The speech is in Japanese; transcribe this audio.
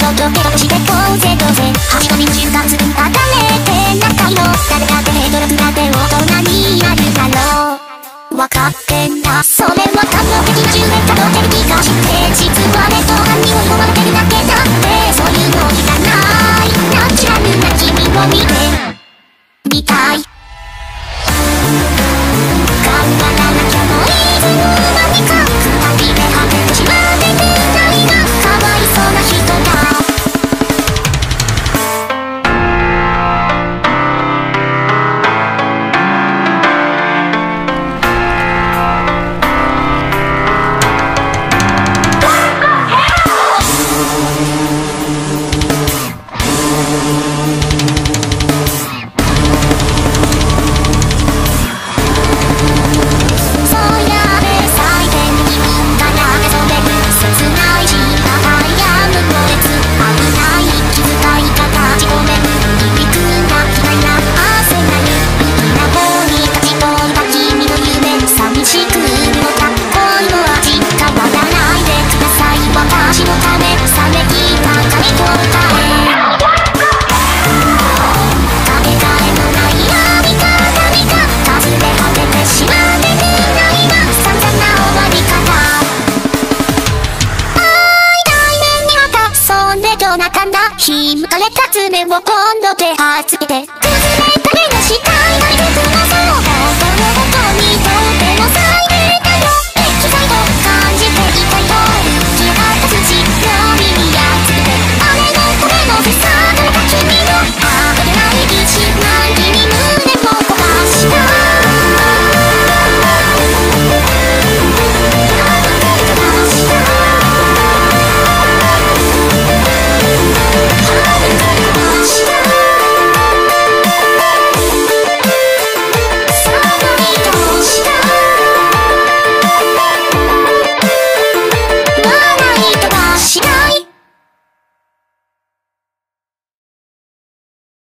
ドケドしてこうぜどうぜ端のみ中間つぶたかれて仲色誰だってヘドロクラで大人になるだろうわかってんだそれは完璧10年たどってる気がして実はネット犯に追い込まれてるだけだってそういうのじゃないナチュラルな君を見てみたい頑張らなきゃもういつの間にかくたびで果ててしまってくないがかわいそうな人だひむかれた爪を今度手はつけて崩れた目の視界がいるのそう